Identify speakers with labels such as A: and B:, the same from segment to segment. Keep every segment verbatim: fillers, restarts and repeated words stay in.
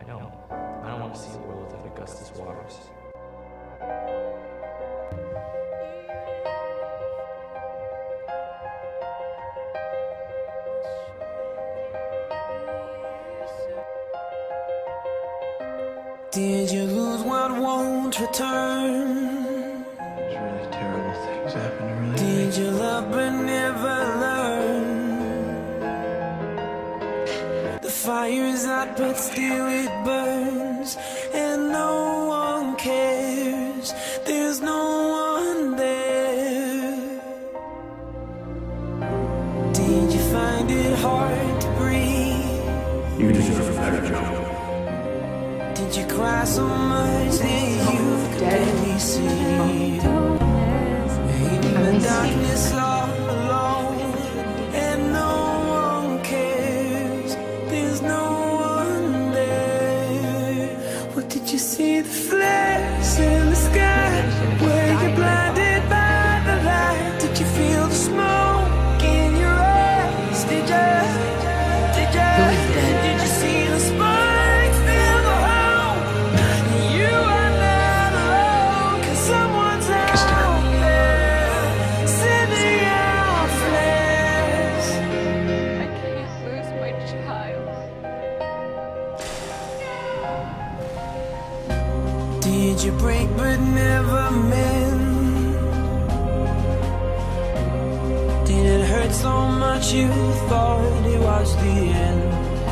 A: know. I don't want to see a world without Augustus Waters.
B: Did you lose what won't return?
C: There's really terrible things happen to really
B: Did
C: make
B: you love but never learn? The fire is out but still it burns, and no one cares. There's no one there. Did you find it hard to breathe?
C: You deserve a better job.
B: Did you cry so much that you could barely see? In the darkness all alone, and no one cares. There's no one there. What did you see? The flares in the sky? Were you blinded by the light? Did you feel the smoke in your eyes? Did you? Did you? Did you see the spark? Did you break but never mend? Did it hurt so much you thought it was the end?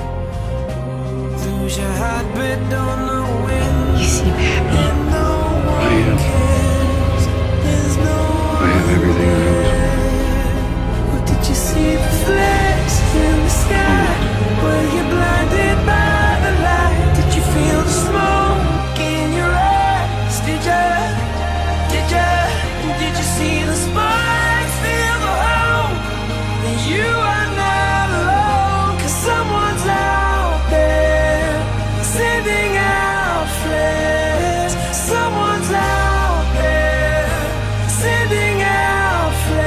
B: Lose your heart but don't know when.
D: You seem happy.
B: And no one
C: I am.
B: cares. There's no
C: I have everything I always wanted.
B: What did you see? The flares in the sky? Were you blinded by the light? Did you feel the smoke in your eyes? Did you? Did you? Did you see the sparks? Feel the hope that you are not alone, 'cause someone's out there sending out flares. Someone's out there sending out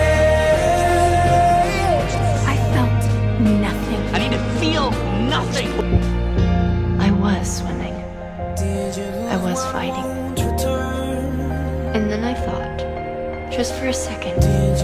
B: flares.
D: I felt nothing.
E: I need to feel nothing.
D: I was swimming. I was fighting. And then I thought, just for a second,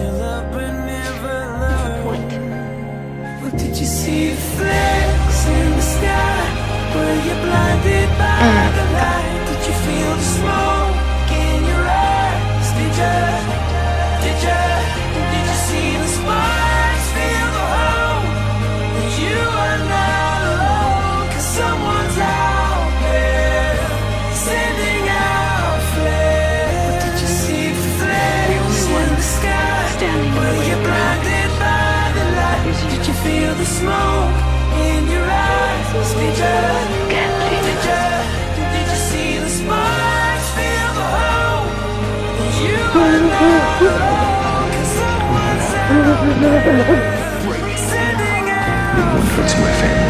D: what?
B: What did you see? Flares in the sky? Were you blinded by the light? Did you feel the smoke in your eyes? Did you? Did you? Did you see the sparks? Feel the hope that you are not alone, 'cause someone's out there sending out flares. What did you see? Flares in the sky?
D: Standing
B: Were you blinded by the light? Did you feel the smoke in your eyes? Did you?
D: Can't believe
B: Did you? Did you see the sparks? Feel the hope that you are not alone, 'cause someone's out there sending out
C: What's my family?